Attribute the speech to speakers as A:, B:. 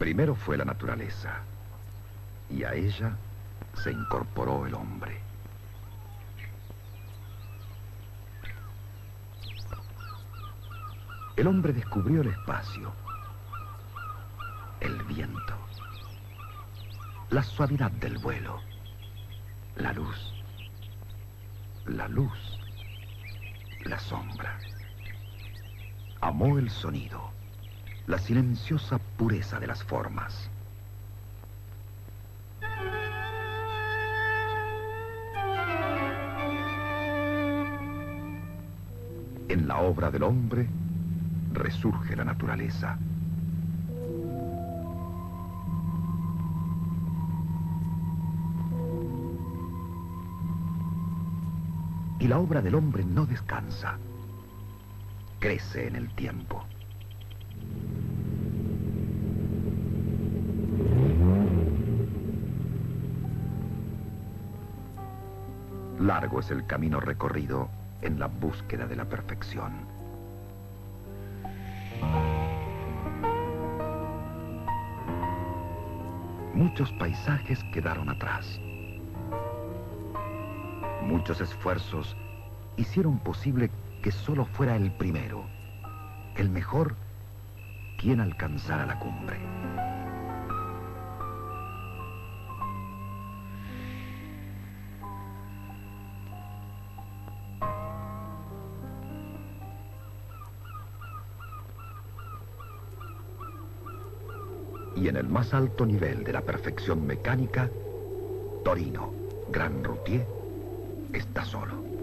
A: Primero fue la naturaleza, y a ella se incorporó el hombre. El hombre descubrió el espacio, el viento, la suavidad del vuelo, la luz, la sombra. Amó el sonido, la silenciosa pureza de las formas. En la obra del hombre resurge la naturaleza. Y la obra del hombre no descansa, crece en el tiempo. Largo es el camino recorrido en la búsqueda de la perfección. Muchos paisajes quedaron atrás. Muchos esfuerzos hicieron posible que solo fuera el primero, el mejor, quien alcanzara la cumbre. Y en el más alto nivel de la perfección mecánica, Torino, gran routier, está solo.